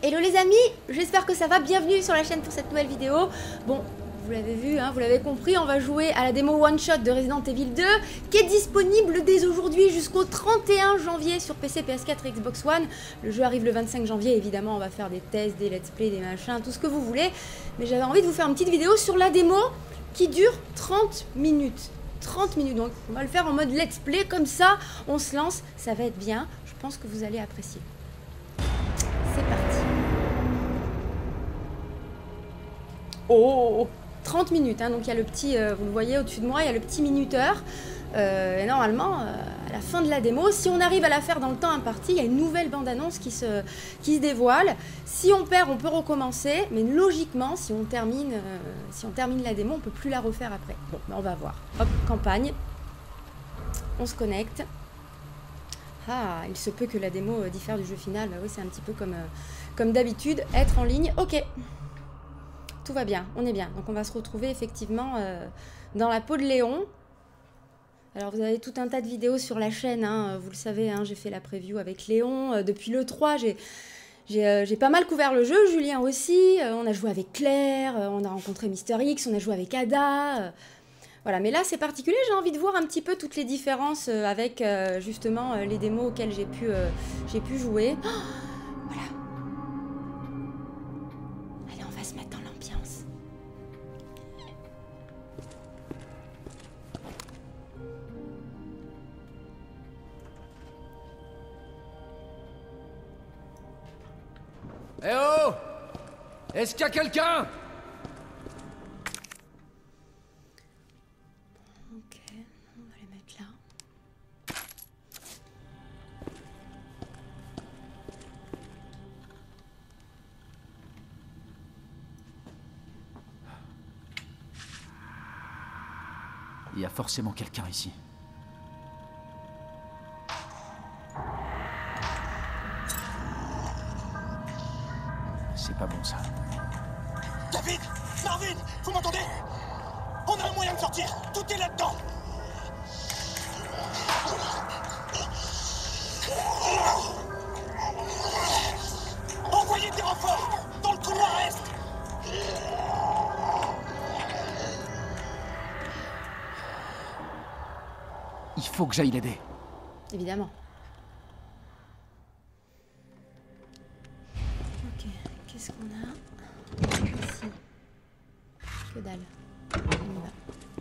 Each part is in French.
Hello les amis, j'espère que ça va, bienvenue sur la chaîne pour cette nouvelle vidéo. Bon, vous l'avez vu, hein, vous l'avez compris, on va jouer à la démo One Shot de Resident Evil 2 qui est disponible dès aujourd'hui jusqu'au 31 janvier sur PC, PS4 et Xbox One. Le jeu arrive le 25 janvier, évidemment on va faire des tests, des let's play, des machins, tout ce que vous voulez. Mais j'avais envie de vous faire une petite vidéo sur la démo qui dure 30 minutes. 30 minutes, donc on va le faire en mode let's play, comme ça on se lance, ça va être bien, je pense que vous allez apprécier. C'est parti. Oh, 30 minutes, hein, donc il y a le petit, vous le voyez au-dessus de moi, il y a le petit minuteur. Et normalement, à la fin de la démo, si on arrive à la faire dans le temps imparti, il y a une nouvelle bande-annonce qui se dévoile. Si on perd, on peut recommencer, mais logiquement, si on termine la démo, on ne peut plus la refaire après. Bon, ben on va voir. Hop, campagne. On se connecte. Ah, il se peut que la démo diffère du jeu final. Bah oui, c'est un petit peu comme d'habitude, être en ligne. Ok. Tout va bien, on est bien. Donc on va se retrouver effectivement dans la peau de Léon. Alors vous avez tout un tas de vidéos sur la chaîne, hein, vous le savez, hein, j'ai fait la preview avec Léon. Depuis le 3, j'ai pas mal couvert le jeu, Julien aussi. On a joué avec Claire, on a rencontré Mister X, on a joué avec Ada. Voilà, mais là c'est particulier, j'ai envie de voir un petit peu toutes les différences avec justement les démos auxquelles j'ai pu jouer. Oh, voilà. Allez, on va se mettre dans l'ambiance. Eh oh! Est-ce qu'il y a quelqu'un? Ok, on va les mettre là. Il y a forcément quelqu'un ici. C'est pas bon ça. David! Marvin! Vous m'entendez? On a un moyen de sortir! Tout est là-dedans! Envoyez des renforts! Dans le couloir est! Il faut que j'aille l'aider. Évidemment. Ok, qu'est-ce qu'on a ici? Que dalle. On y va.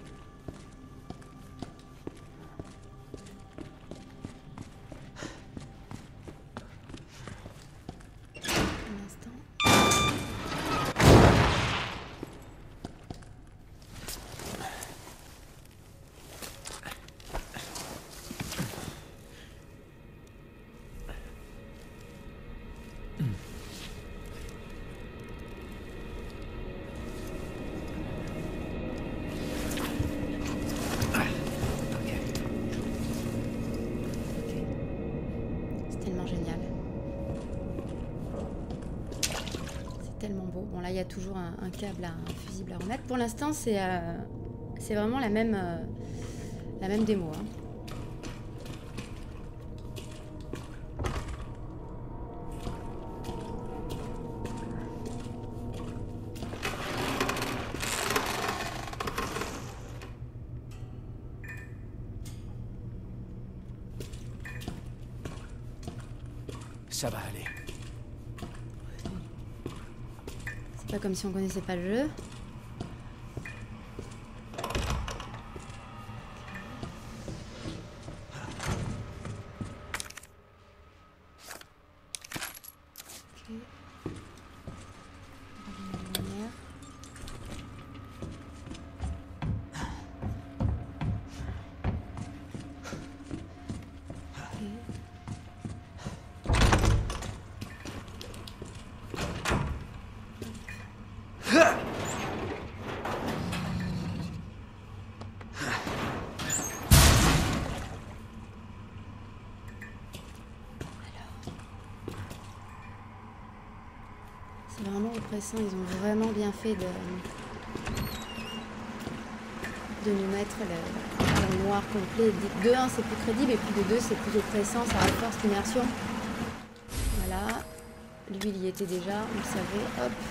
Un instant. Tellement beau. Bon là il y a toujours un câble, un fusible à remettre. Pour l'instant c'est vraiment la même démo. Hein. Ça va aller. C'est pas comme si on connaissait pas le jeu. C'est vraiment oppressant, ils ont vraiment bien fait de nous mettre le noir complet. De 1 c'est plus crédible et puis de 2 c'est plus oppressant, ça renforce l'immersion. Voilà. Lui, il y était déjà, on le savait. Hop.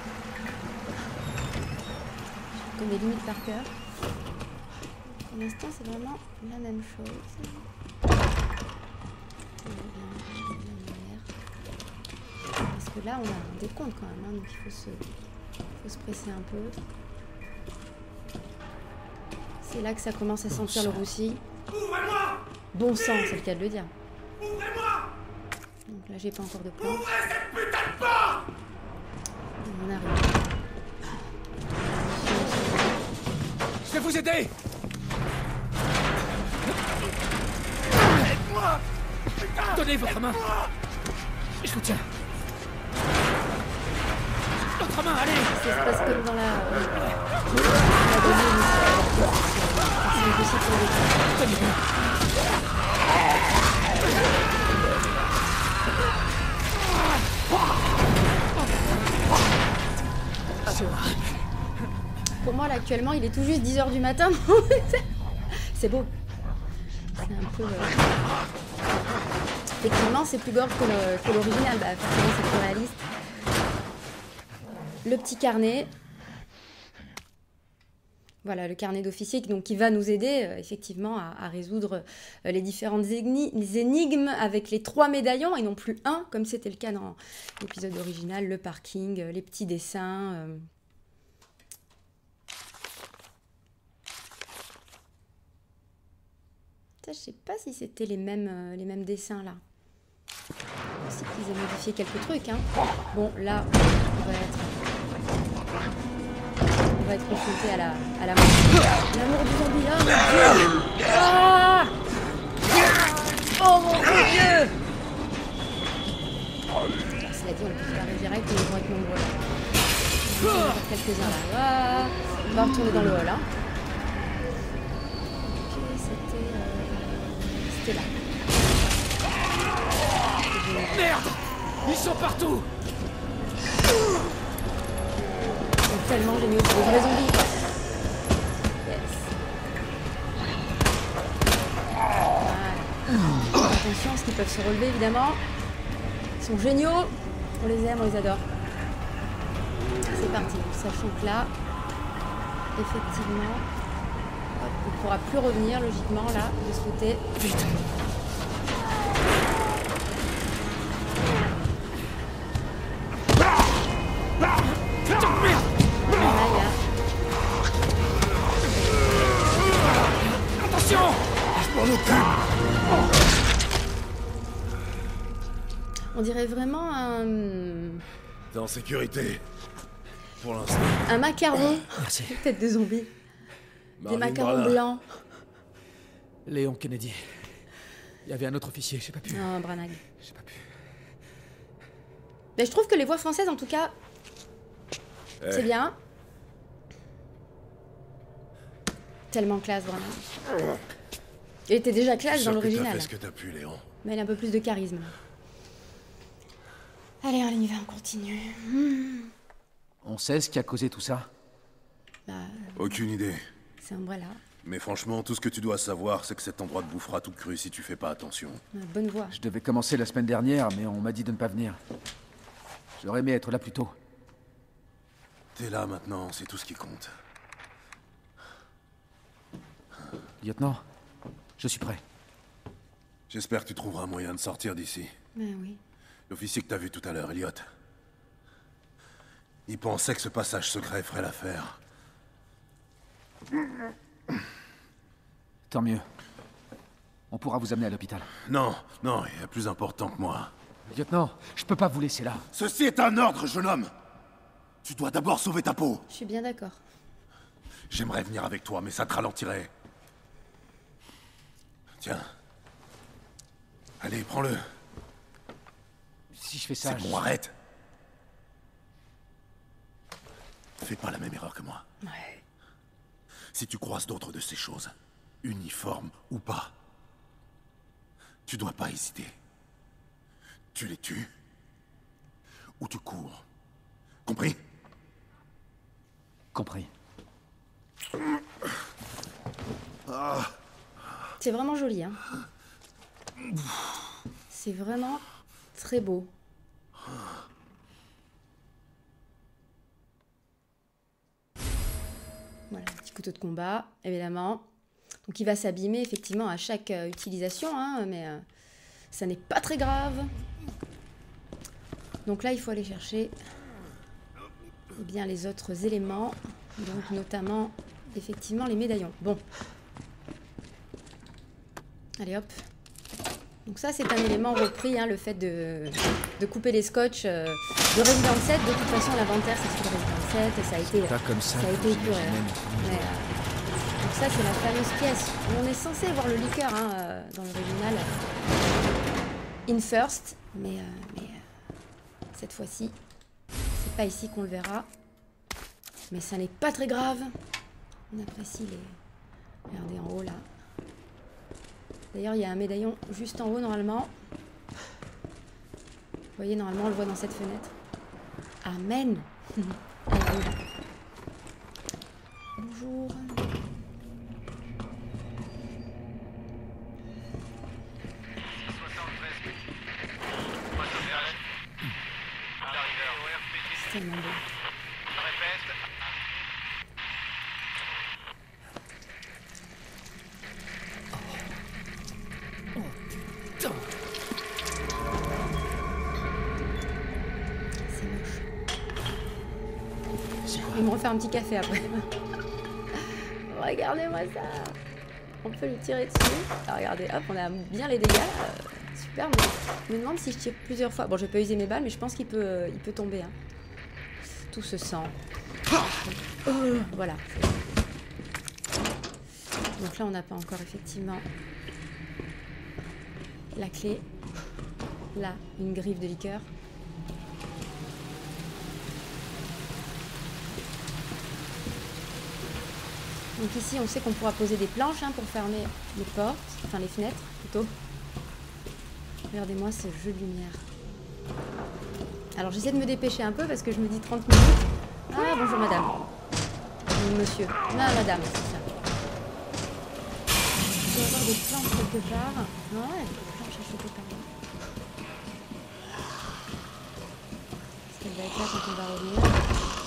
Je connais limite par cœur. Pour l'instant, c'est vraiment la même chose. Parce que là, on a un décompte quand même, hein, donc il faut se presser un peu. C'est là que ça commence à sentir le roussi. Ouvrez-moi! Bon sang, c'est le cas de le dire. Ouvrez-moi! Donc là, j'ai pas encore de plan. Ouvrez cette putain de porte! On arrive. Je vais vous aider! Aide-moi! Putain! Donnez votre main! Je vous tiens. Votre main, allez! Ça se passe comme dans la dernière mission. C'est une petite pour Tenez-vous! Pour moi, là, actuellement, il est tout juste 10h du matin. C'est beau. C'est un peu... Effectivement, c'est plus gore que l'original. Bah, forcément, c'est plus réaliste. Le petit carnet. Voilà, le carnet d'officier donc, qui va nous aider effectivement à résoudre les différentes énigmes avec les 3 médaillons et non plus un, comme c'était le cas dans l'épisode original, le parking, les petits dessins. Ça, je sais pas si c'était les mêmes dessins là. Aussi qu'ils aient modifié quelques trucs. Hein. Bon, là, on va être confronté à la mort. L'amour du zombie, oh mon Dieu! Ah! Oh mon Dieu! Cela dit, on peut faire direct, mais ils vont être nombreux. On va en faire quelques-uns là. Ah! On va retourner dans le hall. Hein. Ok, c'était là. Merde! Ils sont partout! C'est tellement génial, c'est des vrais zombies quoi. Yes. Voilà. Attention, parce qu'ils peuvent se relever évidemment. Ils sont géniaux. On les aime, on les adore. C'est parti. Sachant que là, effectivement, hop, on ne pourra plus revenir logiquement là, de ce côté. Vite! On dirait vraiment un... T'es en sécurité. Pour l'instant. Un macaron. Merci. Tête de zombie. Des Marvin macarons Branagh. blancs. Léon Kennedy. Il y avait un autre officier, j'ai pas pu. Non, Branagh. J'ai pas pu. Mais je trouve que les voix françaises, en tout cas, c'est bien. Tellement classe, vraiment. Il était déjà classe dans Sûr que t'as l'original. fait ce que t'as pu, Léon. Mais elle a un peu plus de charisme. Allez, on y va, on continue. On sait ce qui a causé tout ça? Bah, Aucune idée. c'est Umbrella. Mais franchement, tout ce que tu dois savoir, c'est que cet endroit te bouffera tout cru si tu fais pas attention. Bonne voix. Je devais commencer la semaine dernière, mais on m'a dit de ne pas venir. J'aurais aimé être là plus tôt. T'es là maintenant, c'est tout ce qui compte. Lieutenant, je suis prêt. J'espère que tu trouveras un moyen de sortir d'ici. Ben oui. L'officier que t'as vu tout à l'heure, Elliot. Il pensait que ce passage secret ferait l'affaire. Tant mieux. On pourra vous amener à l'hôpital. Non, non, il y a plus important que moi. Lieutenant, je peux pas vous laisser là. Ceci est un ordre, jeune homme. Tu dois d'abord sauver ta peau. Je suis bien d'accord. J'aimerais venir avec toi, mais ça te ralentirait. Tiens. Allez, prends-le. Si je fais ça, C'est bon, arrête. Fais pas la même erreur que moi. Ouais. Si tu croises d'autres de ces choses, uniformes ou pas, tu dois pas hésiter. Tu les tues ou tu cours. Compris? Compris. C'est vraiment joli, hein. C'est vraiment très beau. couteau de combat, évidemment. Donc il va s'abîmer effectivement à chaque utilisation, hein, mais ça n'est pas très grave. Donc là, il faut aller chercher eh bien, les autres éléments, donc notamment effectivement les médaillons. Bon. Allez hop. Donc ça, c'est un élément repris, hein, le fait de couper les scotch de Resident 7. De toute façon, l'inventaire, c'est sur Resident 7. Ça a été, pas comme ça, épuré. Donc ça, c'est la fameuse pièce où on est censé voir le liqueur, hein, dans l'original. In first. Mais cette fois-ci, c'est pas ici qu'on le verra. Mais ça n'est pas très grave. On apprécie les... Regardez en haut, là. D'ailleurs, il y a un médaillon juste en haut, normalement. Vous voyez, normalement, on le voit dans cette fenêtre. Amen. Bonjour. C'est tellement beau. Je vais me refaire un petit café après. Regardez-moi ça. On peut lui tirer dessus. Alors regardez, hop, on a bien les dégâts. Super, mais je me demande si je tire plusieurs fois. Bon, je vais pas user mes balles, mais je pense qu'il peut tomber. Hein. Tout se sent. Voilà. Donc là, on n'a pas encore effectivement la clé. Là, une griffe de liqueur. Donc ici, on sait qu'on pourra poser des planches, hein, pour fermer les portes, enfin les fenêtres plutôt. Regardez-moi ce jeu de lumière. Alors j'essaie de me dépêcher un peu parce que je me dis 30 minutes. Ah, bonjour madame. Monsieur. Non, madame, c'est ça. Il doit y avoir des planches quelque part. Non, il y a des planches à choper par là. Est-ce qu'elle va être là quand on va revenir?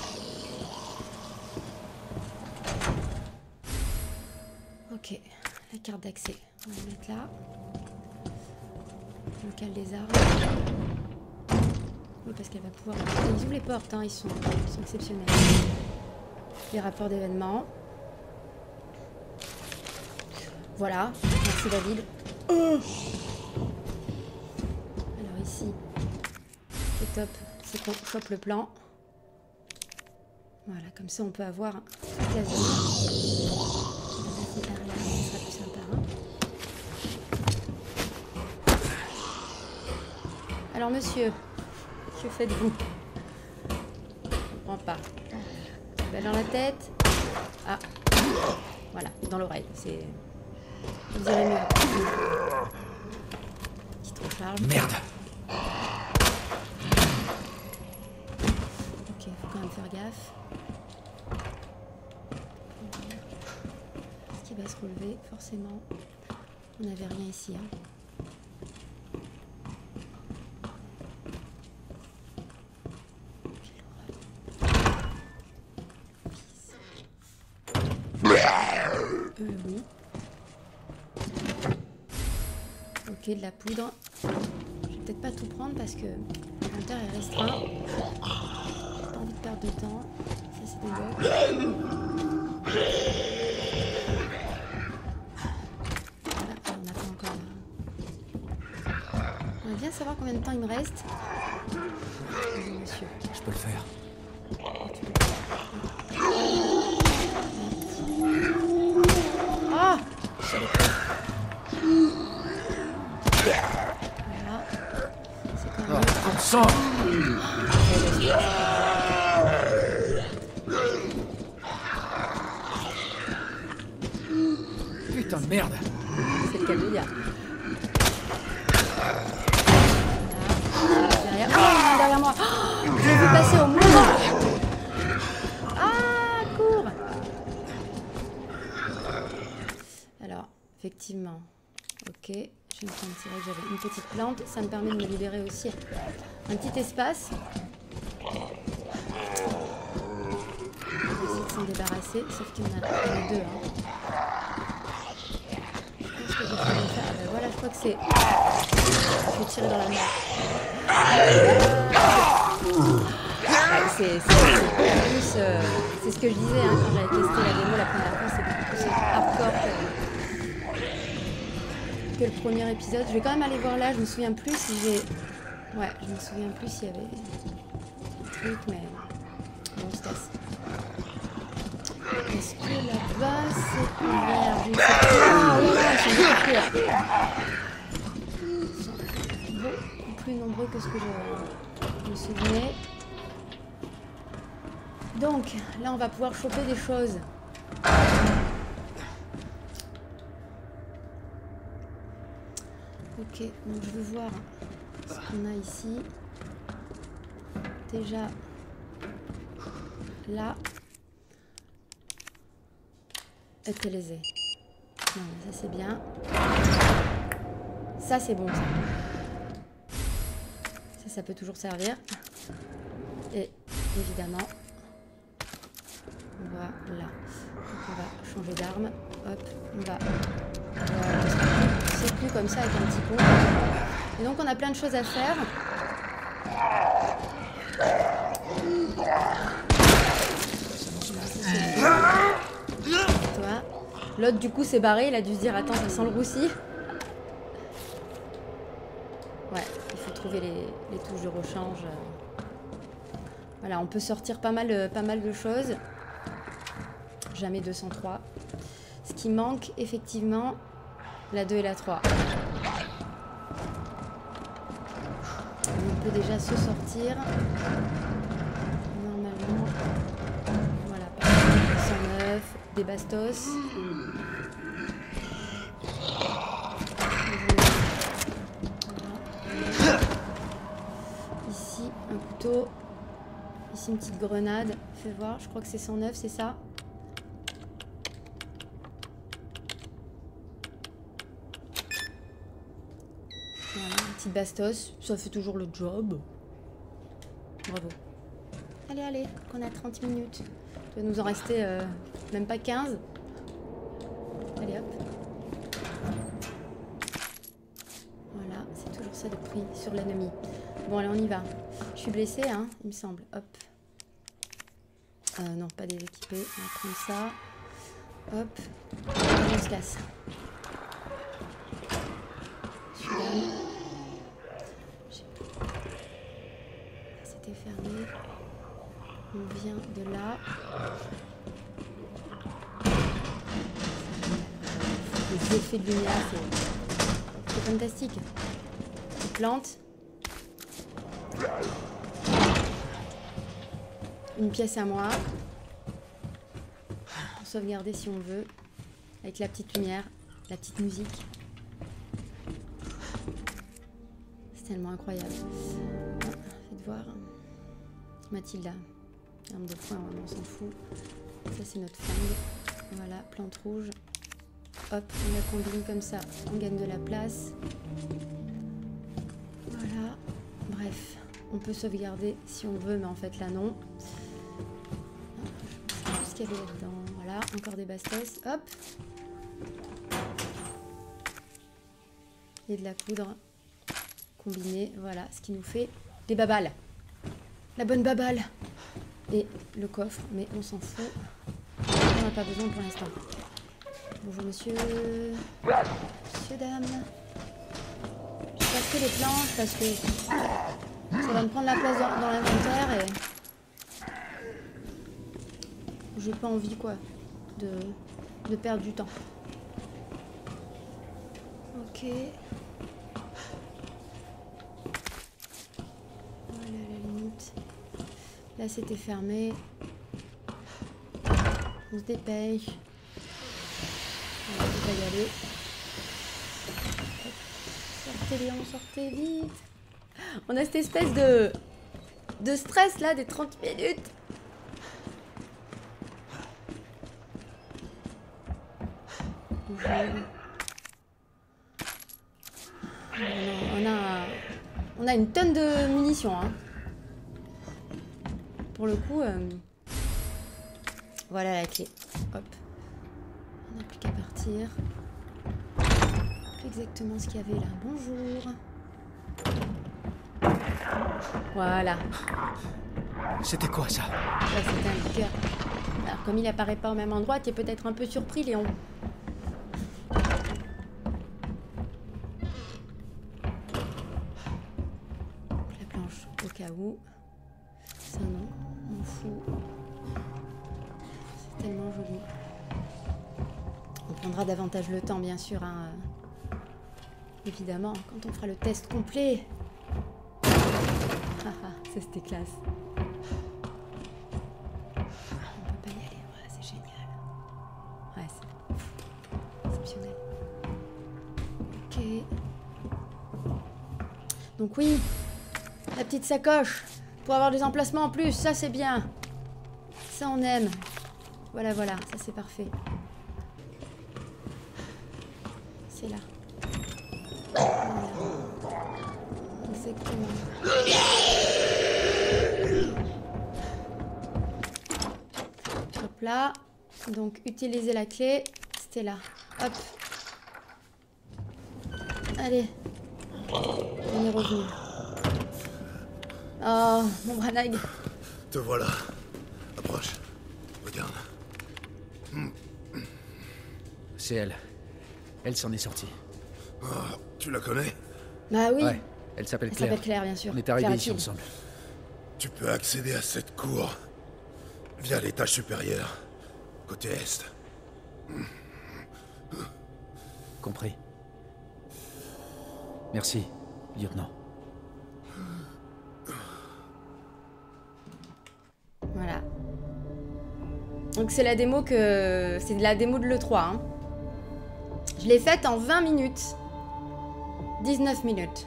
Ok, la carte d'accès, on va la mettre là. Local des armes. Oui, parce qu'elle va pouvoir... Ils ouvrent les portes, hein, ils sont exceptionnels. Les rapports d'événements. Voilà, merci David. Alors ici, c'est top, c'est qu'on chope le plan. Voilà, comme ça on peut avoir toute la zone. Alors monsieur, que faites-vous? Je comprends pas. Balle dans la tête. Ah, voilà, dans l'oreille. C'est... Vous irez mieux. Petite recharge. Merde. Ok, faut quand même faire gaffe. Est-ce qu'il va se relever? Forcément. On n'avait rien ici, hein. Oui. Ok, de la poudre. Je vais peut-être pas tout prendre parce que l'inventaire est restreint. J'ai pas envie de perdre de temps. Ça, c'est des blocs. Voilà, on attend encore là. On va bien savoir combien de temps il me reste. Monsieur. Je peux le faire. Ah! Voilà. C'est quand même... Oh, sang! Putain de merde! C'est le cas de le dire. Derrière... Oh, derrière moi! Oh, je vais vous passer au monde! Ah, cours! Alors, effectivement. Ok, je me tiens de tirer que j'avais une petite plante. Ça me permet de me libérer aussi un petit espace. On va essayer de s'en débarrasser, sauf qu'il y en a deux. Hein. Je pense que je vais faire. Ah ben voilà, je crois que c'est. Je vais tirer dans la mer. C'est ce que je disais hein, quand j'avais testé la démo la première fois, c'est beaucoup plus hardcore que le premier épisode. Je vais quand même aller voir là, je me souviens plus si j'ai... Ouais, je me souviens plus s'il y avait des trucs, mais bon, on se casse. Est-ce que là-bas c'est ouvert? Je ne sais pas. Ah ouais, ils sont beaucoup plus nombreux que ce que je me souvenais. Donc, là, on va pouvoir choper des choses. Ok, donc je veux voir ce qu'on a ici. Déjà, là, utiliser. Non, ça c'est bien. Ça c'est bon, ça. Ça peut toujours servir. Et évidemment, voilà. Donc on va changer d'arme. Hop, on va... Voilà, c'est plus comme ça avec un petit pont. Et donc on a plein de choses à faire. L'autre du coup s'est barré, il a dû se dire attends ça sent le roussi. Ouais, il faut trouver les touches de rechange. Voilà, on peut sortir pas mal de choses. Jamais 203. Ce qui manque effectivement, la 2 et la 3. On peut déjà se sortir. Normalement, voilà, 109, des bastos. Voilà. Ici, un couteau. Ici, une petite grenade. Fais voir, je crois que c'est 109, c'est ça? Petite bastos, ça fait toujours le job. Bravo. Allez, qu'on a 30 minutes. Il doit nous en rester même pas 15. Allez hop. Voilà, c'est toujours ça de prix sur l'ennemi. Bon allez, on y va. Je suis blessée, hein, il me semble. Hop. Non, pas déséquipé. On va prendre ça. Hop. On se casse. Celui-là. C'était fermé. On vient de là. Les effets de lumière, c'est fantastique. Petite plante. Une pièce à moi. Pour sauvegarder si on veut. Avec la petite lumière, la petite musique. C'est tellement incroyable. Faites voir. Mathilda. Arme de poing, on s'en fout. Ça c'est notre flingue. Voilà, plante rouge. Hop, on la combine comme ça. On gagne de la place. Voilà. Bref, on peut sauvegarder si on veut, mais en fait là non. Je sais plus ce qu'il y avait là-dedans. Voilà, encore des bastos. Hop. Et de la poudre combinée. Voilà, ce qui nous fait des babales. La bonne babale. Et le coffre, mais on s'en fout. On n'a pas besoin pour l'instant. Bonjour monsieur. Monsieur, dame. Je vais passer les planches parce que ça va me prendre la place dans l'inventaire et j'ai pas envie quoi de perdre du temps. Ok. Voilà la limite. Là c'était fermé. On se dépêche. On va y aller. Sortez Léon, sortez vite. On a cette espèce de stress là des 30 minutes. On a une tonne de munitions. Hein. Pour le coup, Voilà la clé. Hop. On n'a plus qu'à partir. Exactement ce qu'il y avait là. Bonjour. Voilà. C'était quoi ça? Là, c'était un cœur. Alors, comme il apparaît pas au même endroit, tu es peut-être un peu surpris, Léon. La planche, au cas où. Ça, non. On m'en fout. C'est tellement joli. On prendra davantage le temps, bien sûr. Hein. Évidemment, quand on fera le test complet. Ah, ça, c'était classe. Ouais, c'est exceptionnel. Ok. Donc oui, la petite sacoche. Pour avoir des emplacements en plus, ça c'est bien. Ça on aime. Voilà, voilà, ça c'est parfait. C'est là. Voilà. Exactement. Hop là. Donc, utiliser la clé. C'était là. Hop. Allez. On est revenu. Oh, mon Branagh. Te voilà. Approche. Regarde. C'est elle. Elle s'en est sortie. Oh, tu la connais? Bah oui. Ouais, elle s'appelle Elle Claire. s'appelle Claire, bien sûr. On est arrivés Claire ici Athilde. ensemble. Tu peux accéder à cette cour via l'étage supérieur, côté est. Compris. Merci, lieutenant. Voilà. Donc c'est la démo que... C'est la démo de l'E3. Hein. Je l'ai faite en 20 minutes. 19 minutes.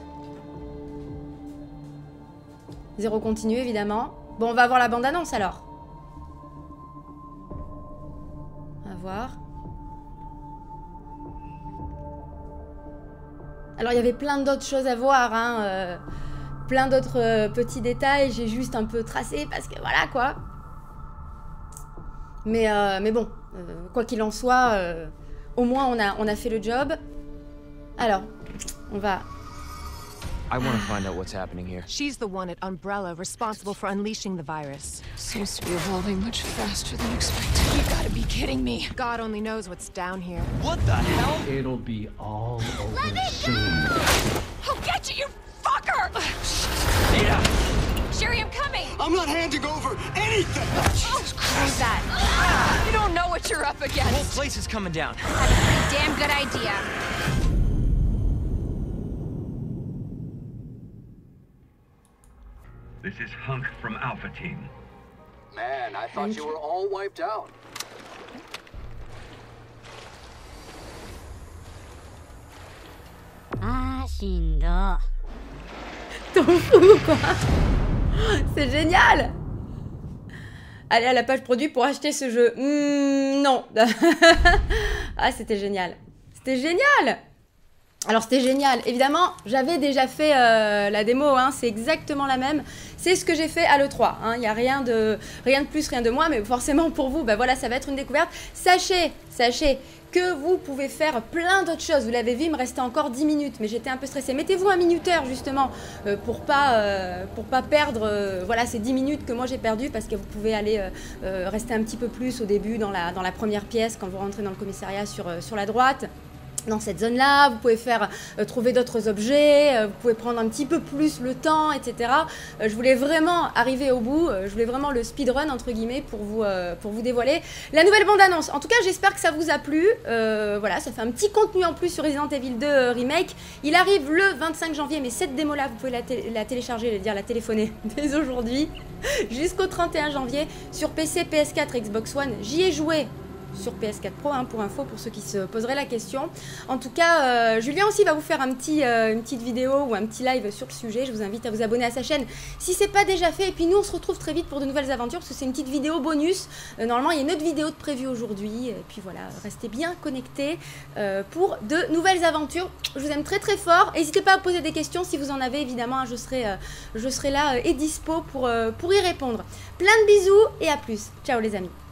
0 continu, évidemment. Bon, on va voir la bande-annonce, alors. On va voir. Alors, il y avait plein d'autres choses à voir, hein. Plein d'autres petits détails. J'ai juste un peu tracé parce que voilà, quoi. Mais bon, quoi qu'il en soit, au moins on a fait le job. Alors, on va... I want to find out what's happening here. She's the one at Umbrella responsible for unleashing the virus. Seems to be evolving much faster than expected. You gotta be kidding me. God only knows what's down here. What the hell? It'll be all over soon. I'll get you, you fucker! Ada! Sherry, I'm coming! I'm not handing over anything! Jesus Christ. That? You don't know what you're up The whole against. place is coming down. That's a pretty damn good idea. This is Hunk from Alpha Team. Man, I thought you were all wiped out. T'en fous ou quoi? C'est génial! Allez à la page produit pour acheter ce jeu. Non. Ah, c'était génial. C'était génial! Alors, c'était génial. Évidemment, j'avais déjà fait la démo, hein, c'est exactement la même. C'est ce que j'ai fait à l'E3. Il n'y a rien de plus, rien de moins, mais forcément pour vous, bah voilà, ça va être une découverte. Sachez que vous pouvez faire plein d'autres choses. Vous l'avez vu, il me restait encore 10 minutes, mais j'étais un peu stressée. Mettez-vous un minuteur, justement, pour pas perdre voilà, ces 10 minutes que moi j'ai perdues, parce que vous pouvez aller rester un petit peu plus au début dans la première pièce, quand vous rentrez dans le commissariat sur la droite. Dans cette zone-là, vous pouvez faire trouver d'autres objets, vous pouvez prendre un petit peu plus le temps, etc. Je voulais vraiment arriver au bout, je voulais vraiment le speedrun, entre guillemets, pour vous dévoiler la nouvelle bande-annonce. En tout cas, j'espère que ça vous a plu. Voilà, ça fait un petit contenu en plus sur Resident Evil 2 Remake. Il arrive le 25 janvier, mais cette démo-là, vous pouvez la télécharger, la téléphoner dès aujourd'hui, jusqu'au 31 janvier, sur PC, PS4, Xbox One. J'y ai joué sur PS4 Pro, hein, pour info, pour ceux qui se poseraient la question. En tout cas, Julien aussi va vous faire une petite vidéo ou un petit live sur le sujet. Je vous invite à vous abonner à sa chaîne si c'est pas déjà fait. Et puis nous, on se retrouve très vite pour de nouvelles aventures, parce que c'est une petite vidéo bonus. Normalement, il y a une autre vidéo de prévue aujourd'hui. Et puis voilà, restez bien connectés pour de nouvelles aventures. Je vous aime très très fort. N'hésitez pas à poser des questions si vous en avez, évidemment. Je serai là et dispo pour y répondre. Plein de bisous et à plus. Ciao les amis.